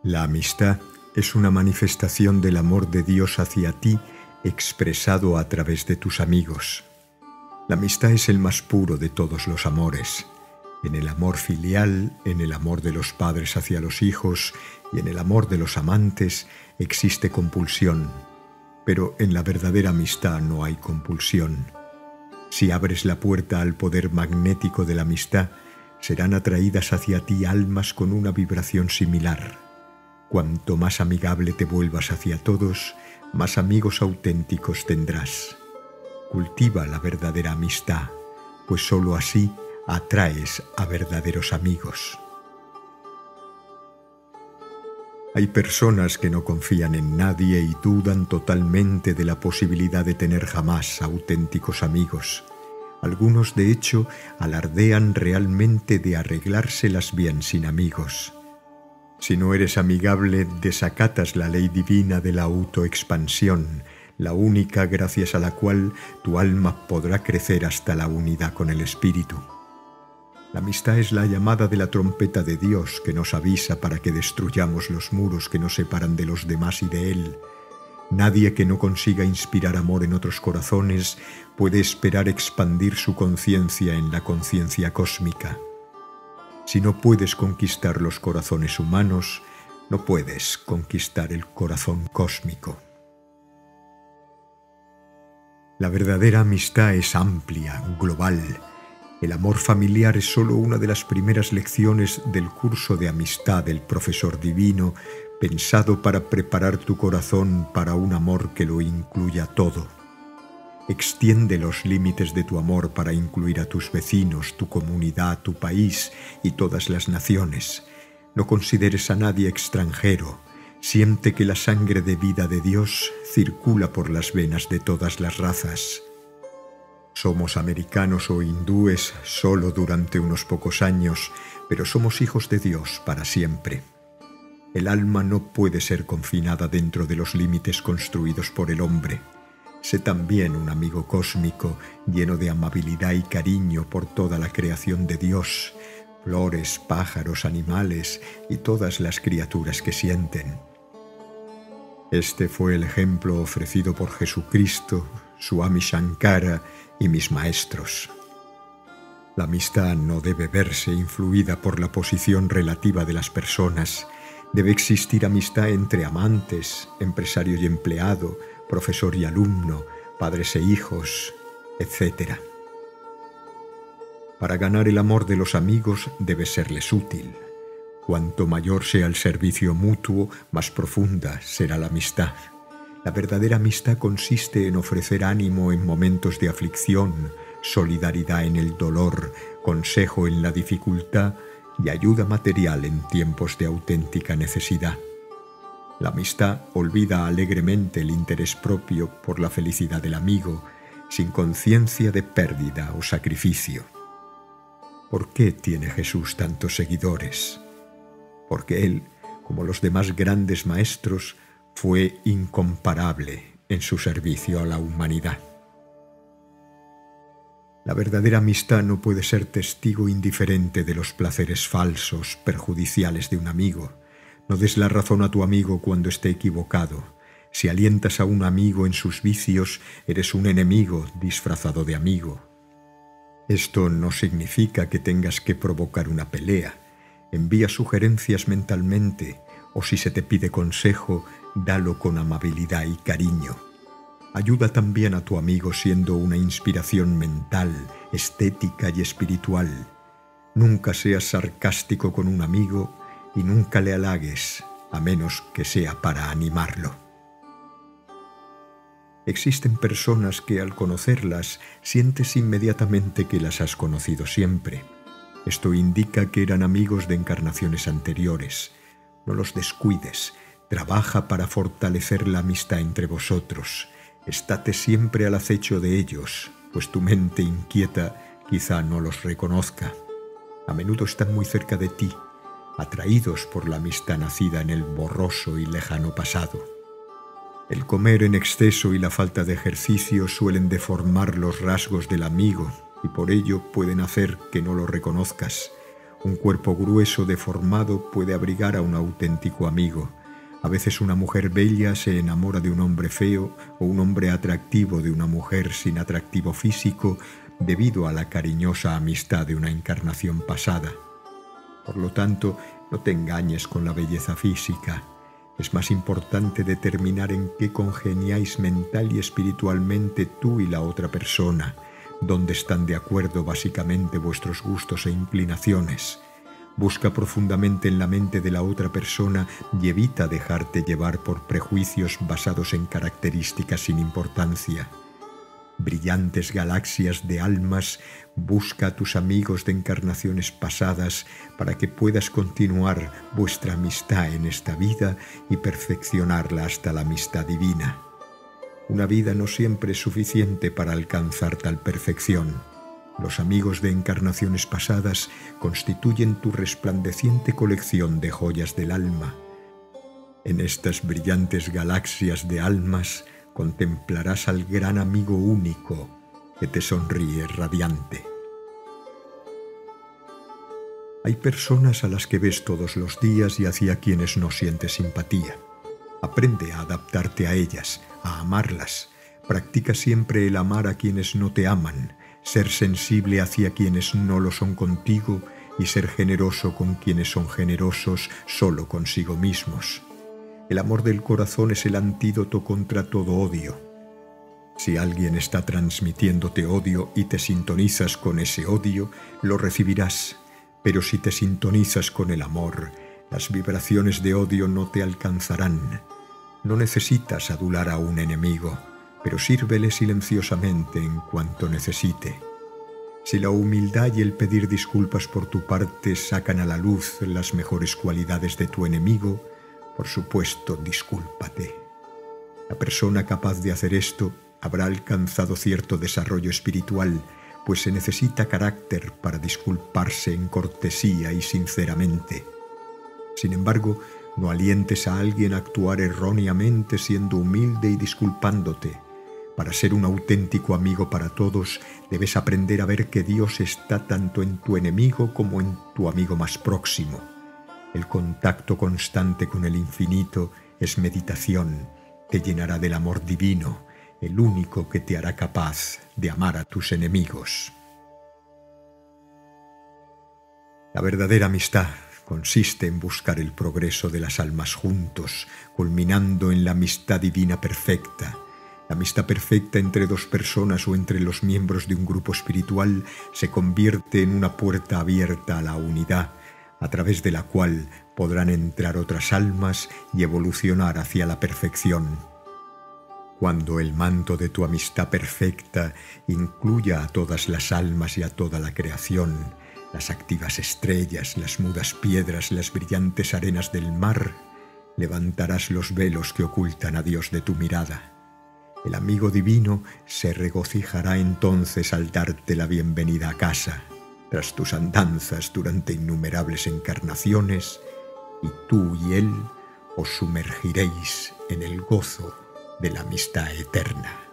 La amistad es una manifestación del amor de Dios hacia ti expresado a través de tus amigos. La amistad es el más puro de todos los amores. En el amor filial, en el amor de los padres hacia los hijos y en el amor de los amantes existe compulsión, pero en la verdadera amistad no hay compulsión. Si abres la puerta al poder magnético de la amistad, serán atraídas hacia ti almas con una vibración similar. Cuanto más amigable te vuelvas hacia todos, más amigos auténticos tendrás. Cultiva la verdadera amistad, pues sólo así atraes a verdaderos amigos. Hay personas que no confían en nadie y dudan totalmente de la posibilidad de tener jamás auténticos amigos. Algunos, de hecho, alardean realmente de arreglárselas bien sin amigos. Si no eres amigable, desacatas la ley divina de la autoexpansión, la única gracias a la cual tu alma podrá crecer hasta la unidad con el Espíritu. La amistad es la llamada de la trompeta de Dios que nos avisa para que destruyamos los muros que nos separan de los demás y de Él. Nadie que no consiga inspirar amor en otros corazones puede esperar expandir su conciencia en la conciencia cósmica. Si no puedes conquistar los corazones humanos, no puedes conquistar el corazón cósmico. La verdadera amistad es amplia, global. El amor familiar es solo una de las primeras lecciones del curso de amistad del profesor divino, pensado para preparar tu corazón para un amor que lo incluya todo. Extiende los límites de tu amor para incluir a tus vecinos, tu comunidad, tu país y todas las naciones. No consideres a nadie extranjero. Siente que la sangre de vida de Dios circula por las venas de todas las razas. Somos americanos o hindúes solo durante unos pocos años, pero somos hijos de Dios para siempre. El alma no puede ser confinada dentro de los límites construidos por el hombre. Sé también un amigo cósmico lleno de amabilidad y cariño por toda la creación de Dios, flores, pájaros, animales y todas las criaturas que sienten. Este fue el ejemplo ofrecido por Jesucristo, Swami Shankara y mis maestros. La amistad no debe verse influida por la posición relativa de las personas. Debe existir amistad entre amantes, empresario y empleado, profesor y alumno, padres e hijos, etc. Para ganar el amor de los amigos debe serles útil. Cuanto mayor sea el servicio mutuo, más profunda será la amistad. La verdadera amistad consiste en ofrecer ánimo en momentos de aflicción, solidaridad en el dolor, consejo en la dificultad y ayuda material en tiempos de auténtica necesidad. La amistad olvida alegremente el interés propio por la felicidad del amigo, sin conciencia de pérdida o sacrificio. ¿Por qué tiene Jesús tantos seguidores? Porque Él, como los demás grandes maestros, fue incomparable en su servicio a la humanidad. La verdadera amistad no puede ser testigo indiferente de los placeres falsos, perjudiciales de un amigo. No des la razón a tu amigo cuando esté equivocado. Si alientas a un amigo en sus vicios, eres un enemigo disfrazado de amigo. Esto no significa que tengas que provocar una pelea. Envía sugerencias mentalmente, o si se te pide consejo, dalo con amabilidad y cariño. Ayuda también a tu amigo siendo una inspiración mental, estética y espiritual. Nunca seas sarcástico con un amigo y nunca le halagues, a menos que sea para animarlo. Existen personas que al conocerlas sientes inmediatamente que las has conocido siempre. Esto indica que eran amigos de encarnaciones anteriores. No los descuides, trabaja para fortalecer la amistad entre vosotros. Estate siempre al acecho de ellos, pues tu mente inquieta quizá no los reconozca. A menudo están muy cerca de ti, atraídos por la amistad nacida en el borroso y lejano pasado. El comer en exceso y la falta de ejercicio suelen deformar los rasgos del amigo y por ello pueden hacer que no lo reconozcas. Un cuerpo grueso, deformado, puede abrigar a un auténtico amigo. A veces una mujer bella se enamora de un hombre feo o un hombre atractivo de una mujer sin atractivo físico debido a la cariñosa amistad de una encarnación pasada. Por lo tanto, no te engañes con la belleza física. Es más importante determinar en qué congeniáis mental y espiritualmente tú y la otra persona, dónde están de acuerdo básicamente vuestros gustos e inclinaciones. Busca profundamente en la mente de la otra persona y evita dejarte llevar por prejuicios basados en características sin importancia. Brillantes galaxias de almas, busca a tus amigos de encarnaciones pasadas para que puedas continuar vuestra amistad en esta vida y perfeccionarla hasta la amistad divina. Una vida no siempre es suficiente para alcanzar tal perfección. Los amigos de encarnaciones pasadas constituyen tu resplandeciente colección de joyas del alma. En estas brillantes galaxias de almas contemplarás al gran amigo único que te sonríe radiante. Hay personas a las que ves todos los días y hacia quienes no sientes simpatía. Aprende a adaptarte a ellas, a amarlas. Practica siempre el amar a quienes no te aman, ser sensible hacia quienes no lo son contigo y ser generoso con quienes son generosos solo consigo mismos. El amor del corazón es el antídoto contra todo odio. Si alguien está transmitiéndote odio y te sintonizas con ese odio, lo recibirás. Pero si te sintonizas con el amor, las vibraciones de odio no te alcanzarán. No necesitas adular a un enemigo, pero sírvele silenciosamente en cuanto necesite. Si la humildad y el pedir disculpas por tu parte sacan a la luz las mejores cualidades de tu enemigo, por supuesto, discúlpate. La persona capaz de hacer esto habrá alcanzado cierto desarrollo espiritual, pues se necesita carácter para disculparse en cortesía y sinceramente. Sin embargo, no alientes a alguien a actuar erróneamente siendo humilde y disculpándote. Para ser un auténtico amigo para todos, debes aprender a ver que Dios está tanto en tu enemigo como en tu amigo más próximo. El contacto constante con el infinito es meditación, te llenará del amor divino, el único que te hará capaz de amar a tus enemigos. La verdadera amistad consiste en buscar el progreso de las almas juntos, culminando en la amistad divina perfecta. La amistad perfecta entre dos personas o entre los miembros de un grupo espiritual se convierte en una puerta abierta a la unidad, a través de la cual podrán entrar otras almas y evolucionar hacia la perfección. Cuando el manto de tu amistad perfecta incluya a todas las almas y a toda la creación, las activas estrellas, las mudas piedras, las brillantes arenas del mar, levantarás los velos que ocultan a Dios de tu mirada. El amigo divino se regocijará entonces al darte la bienvenida a casa, tras tus andanzas durante innumerables encarnaciones, y tú y él os sumergiréis en el gozo de la amistad eterna.